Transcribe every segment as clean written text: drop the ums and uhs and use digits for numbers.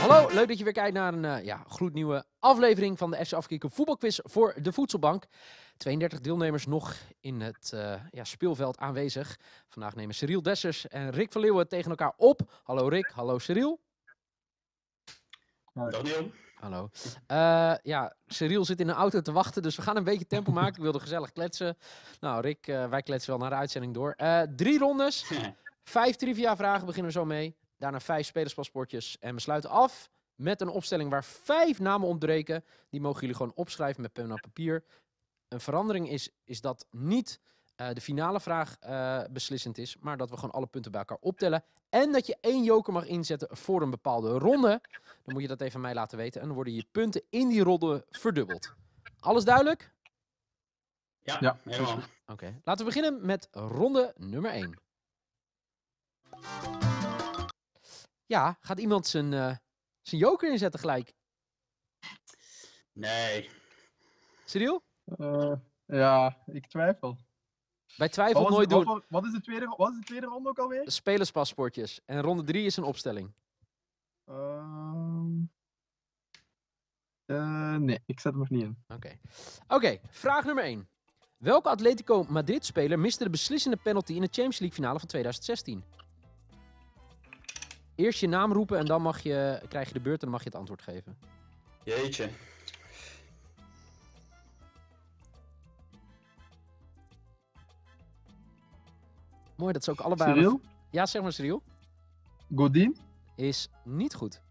Hallo, leuk dat je weer kijkt naar een gloednieuwe aflevering van de FC Afkikken voetbalquiz voor de Voedselbank. 32 deelnemers nog in het speelveld aanwezig. Vandaag nemen Cyril Dessers en Rick van Leeuwen tegen elkaar op. Hallo Rick, hallo Cyril. Dag Neil. Hallo. Cyril zit in een auto te wachten, dus we gaan een beetje tempo maken. Ik wilde gezellig kletsen. Nou Rick, wij kletsen wel naar de uitzending door. 3 rondes, 5 trivia vragen beginnen we zo mee. Daarna 5 spelerspaspoortjes. En we sluiten af met een opstelling waar 5 namen ontbreken. Die mogen jullie gewoon opschrijven met pen en papier. Een verandering is dat niet de finale vraag beslissend is. Maar dat we gewoon alle punten bij elkaar optellen. En dat je 1 joker mag inzetten voor een bepaalde ronde. Dan moet je dat even aan mij laten weten. En dan worden je punten in die ronde verdubbeld. Alles duidelijk? Ja, helemaal. Oké. Laten we beginnen met ronde nummer 1. Ja, gaat iemand zijn joker inzetten gelijk? Nee. Cyril? Ja, ik twijfel. Bij twijfel nooit doen. Wat is de tweede ronde ook alweer? Spelerspaspoortjes. En ronde 3 is een opstelling. Nee, ik zet hem nog niet in. Oké, vraag nummer 1. Welke Atletico Madrid-speler miste de beslissende penalty in de Champions League finale van 2016? Eerst je naam roepen en dan krijg je de beurt en dan mag je het antwoord geven. Jeetje. Mooi, dat is ook allebei... Cyril? Ja, zeg maar Cyril. Godin? Is niet goed.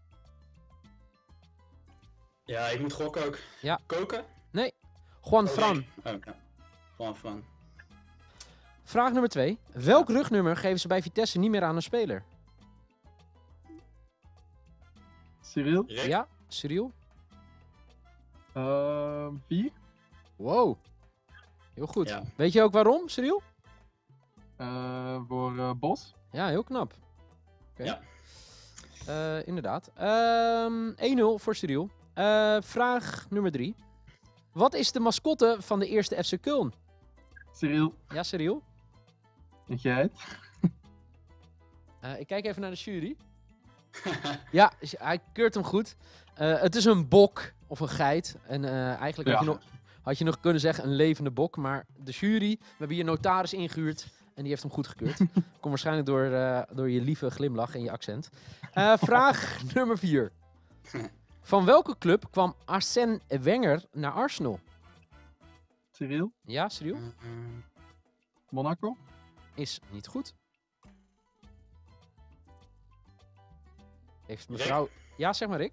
Ja, ik moet gokken ook. Ja. Koken? Juan Fran. Nee. Oké. Juan Fran. Vraag nummer 2. Welk rugnummer geven ze bij Vitesse niet meer aan een speler? Cyril? Rick? Ja, Cyril. 4? Wow. Heel goed. Ja. Weet je ook waarom, Cyril? Voor Bos? Ja, heel knap. Oké. Ja. Inderdaad. 1-0 voor Cyril. Vraag nummer 3. Wat is de mascotte van de eerste FC Köln? Cyril? Ja, Cyril. Een geit? Ik kijk even naar de jury. Ja, hij keurt hem goed. Het is een bok of een geit. En eigenlijk had je nog kunnen zeggen een levende bok. Maar de jury, we hebben hier notaris ingehuurd. En die heeft hem goedgekeurd. Komt waarschijnlijk door je lieve glimlach en je accent. Vraag nummer 4. Van welke club kwam Arsène Wenger naar Arsenal? Cyril? Ja, Cyril. Monaco? Is niet goed. Heeft mevrouw... Rick? Ja, zeg maar Rick.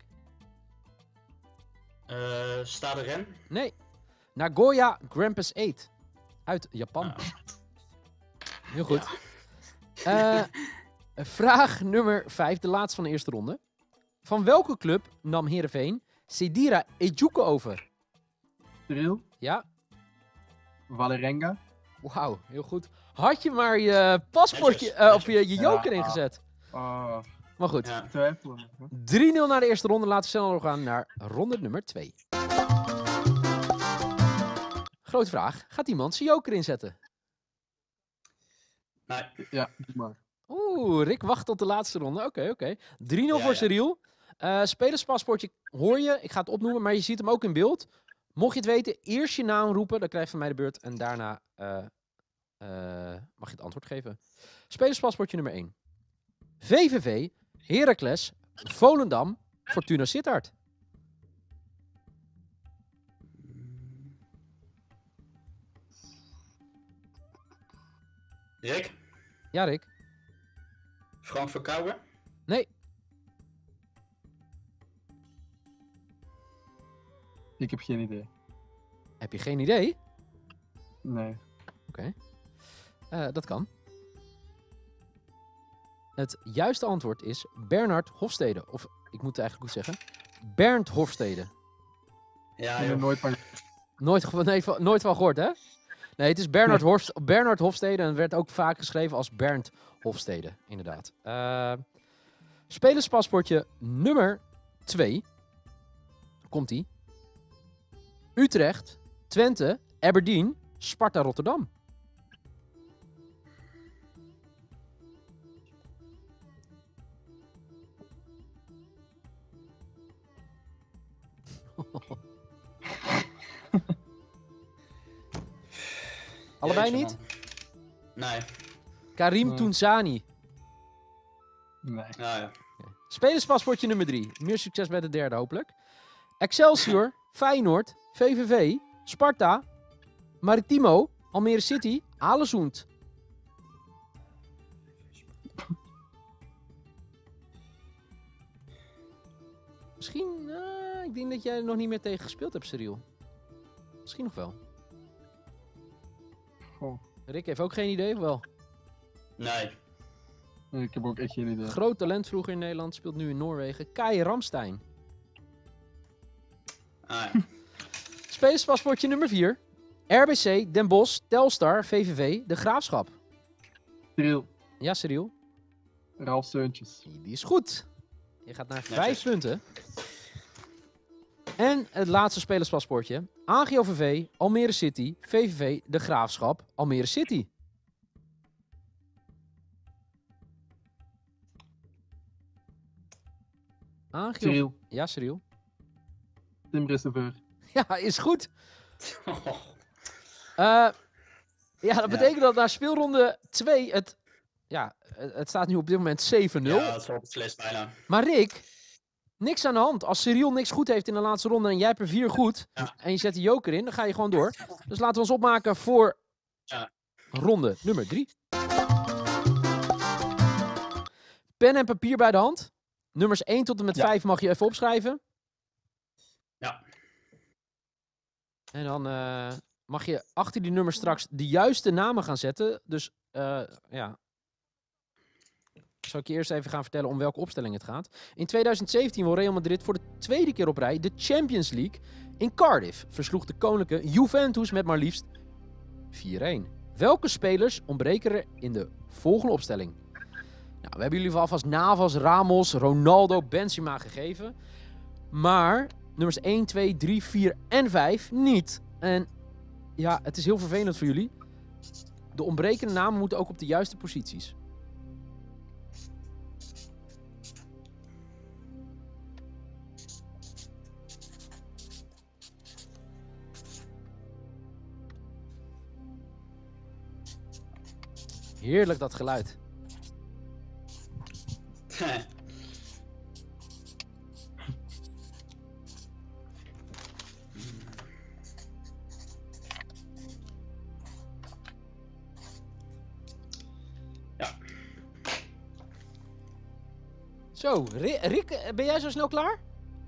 Stade Ren? Nee. Nagoya Grampus 8. Uit Japan. Ah. Heel goed. Vraag nummer 5, de laatste van de eerste ronde. Van welke club nam Heerenveen Sedira Ejuke over? Cyril? Ja, Valerenga? wauw, heel goed. Had je maar je paspoortje of je joker Ja. ingezet. Maar goed, Ja. Twijfelen. 3-0 naar de eerste ronde. Laten we snel doorgaan naar ronde nummer 2. Grote vraag, gaat iemand zijn joker inzetten? Nee. Ja, doe maar. Rick wacht tot de laatste ronde. Oké. 3-0 voor Ja. Cyril. Spelerspaspoortje hoor je. Ik ga het opnoemen, maar je ziet hem ook in beeld. Mocht je het weten, eerst je naam roepen. Dan krijg je van mij de beurt. En daarna mag je het antwoord geven. Spelerspaspoortje nummer 1. VVV, Heracles, Volendam, Fortuna Sittard. Rick? Ja, Rick. Frank Verkouwen? Nee. Ik heb geen idee. Heb je geen idee? Nee. Dat kan. Het juiste antwoord is Bernard Hofstede. Of, ik moet het eigenlijk goed zeggen, Bernd Hofstede. Ja, Ik heb er joh. nooit van... Nooit van gehoord, hè? Nee, het is Bernard Hofstede en werd ook vaak geschreven als Bernd Hofstede, inderdaad. Spelerspaspoortje nummer 2. Komt-ie. Utrecht, Twente, Aberdeen, Sparta Rotterdam. Allebei Jeetje, niet? man. Nee. Karim Nee. Toensani. Nee. Nou ja. Spelerspaspoortje nummer 3. Meer succes bij de derde hopelijk. Excelsior, Feyenoord, VVV, Sparta, Maritimo, Almere City, Alesund. Misschien, ik denk dat jij er nog niet meer tegen gespeeld hebt, Cyril. Misschien nog wel. Goh. Rick heeft ook geen idee, of wel? Nee. Ik heb ook echt geen idee. Groot talent vroeger in Nederland, speelt nu in Noorwegen. Kai Ramstein. Ah, ja. Spelerspaspoortje nummer 4. RBC, Den Bosch, Telstar, VVV, De Graafschap. Cyril, Ja, Cyril. Ralf Seuntjes. Die is goed. Je gaat naar 5 Netjes. punten. En het laatste spelerspaspoortje. AGOVV, Almere City, VVV, De Graafschap, Almere City. Cyril, Ja, Cyril. Tim Reserveur. Ja, is goed. Ja, dat betekent dat na speelronde 2 het staat nu op dit moment 7-0. Ja, dat is wel beslist bijna. Maar Rick, niks aan de hand. Als Cyril niks goed heeft in de laatste ronde en jij hebt er 4 goed Ja. en je zet de joker in, dan ga je gewoon door. Dus laten we ons opmaken voor Ja. ronde nummer 3. Pen en papier bij de hand. Nummers 1 tot en met Ja. 5 mag je even opschrijven. Ja. En dan mag je achter die nummers straks de juiste namen gaan zetten. Dus ja. Zal ik je eerst even gaan vertellen om welke opstelling het gaat. In 2017 won Real Madrid voor de tweede keer op rij de Champions League. In Cardiff versloeg de koninklijke Juventus met maar liefst 4-1. Welke spelers ontbreken er in de volgende opstelling? Nou, we hebben jullie alvast Navas, Ramos, Ronaldo, Benzema gegeven. Maar nummers 1, 2, 3, 4 en 5 niet. En ja, het is heel vervelend voor jullie. De ontbrekende namen moeten ook op de juiste posities. Heerlijk dat geluid. Ja. Zo, Rick, ben jij zo snel klaar?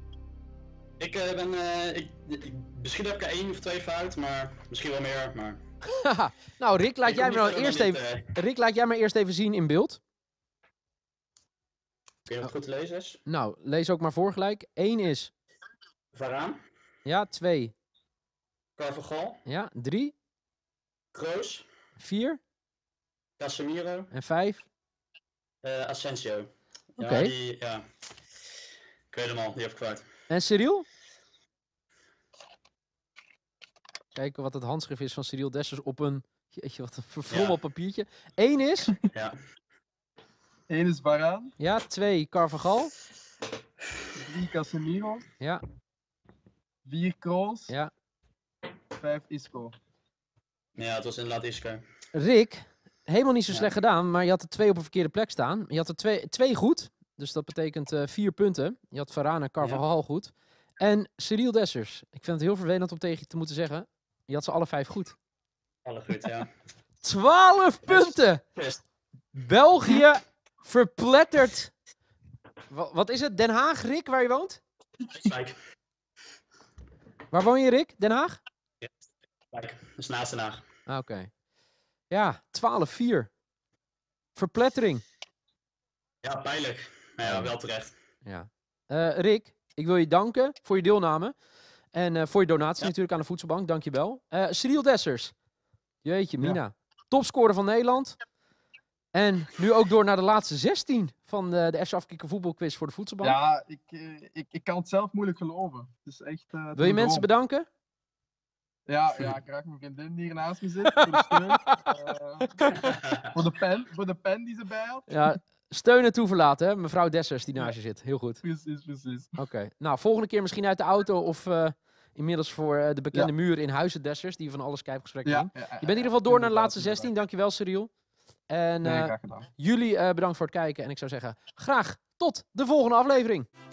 Misschien heb ik er 1 of 2 fout, maar misschien wel meer. Maar Nou, Rick, laat ik jij hoef me niet nou verder eerst dan even, dit, Rick, laat jij maar eerst even zien in beeld. kun je het goed lezen is? Nou, lees ook maar voor gelijk. 1 is, Varaan, ja, 2, Carvajal, ja, 3, Kroos, 4 Casemiro, en 5. Asensio. Oké. Ja. Ik weet hem al, die heb ik kwijt. En Cyril? Kijken wat het handschrift is van Cyril Dessers op een... Jeetje, wat een verfrommeld papiertje. 1 is, Ja. 1 is Varaan, ja, 2 Carvajal, 3 Casemiro, ja, 4 Kroos, ja. 5 Isco. Ja, het was inderdaad Isco. Rick, helemaal niet zo Ja. slecht gedaan, maar je had er 2 op een verkeerde plek staan. Je had er 2 goed, dus dat betekent 4 punten. Je had Varane en Carvajal goed. En Cyril Dessers, ik vind het heel vervelend om tegen je te moeten zeggen, je had ze alle 5 goed. Alle goed, ja. 12 punten! Best. België verpletterd. Wat is het? Den Haag, Rick, waar je woont? Kijk, Waar woon je, Rick? Den Haag? dat is naast Den Haag. Ah, oké. Ja, 12-4. Verplettering. Ja, pijnlijk. Maar ja, wel terecht. Ja. Rick, ik wil je danken voor je deelname. En voor je donatie Ja. natuurlijk aan de Voedselbank. Dankjewel. Cyril Dessers. Jeetje, Ja. Mina. Topscorer van Nederland. En nu ook door naar de laatste 16 van de FC Afkikken voetbalquiz voor de Voedselbank. Ja, ik kan het zelf moeilijk geloven. Het is echt, het is Wil je een mensen droom. bedanken? Ja, graag mijn vriendin die hier naast me zit. Voor de steun. Voor de pen die ze bij had. Ja, Steunen toeverlaten, hè? Mevrouw Dessers die naast je zit. Heel goed. Precies. Oké. Nou, volgende keer misschien uit de auto of inmiddels voor de bekende muur in Huizen Dessers, die van alle Skype-gesprekken doen. Je bent in ieder geval door naar de laatste 16. Dankjewel, Cyril. En Nee, graag gedaan. jullie bedankt voor het kijken. En ik zou zeggen, graag tot de volgende aflevering.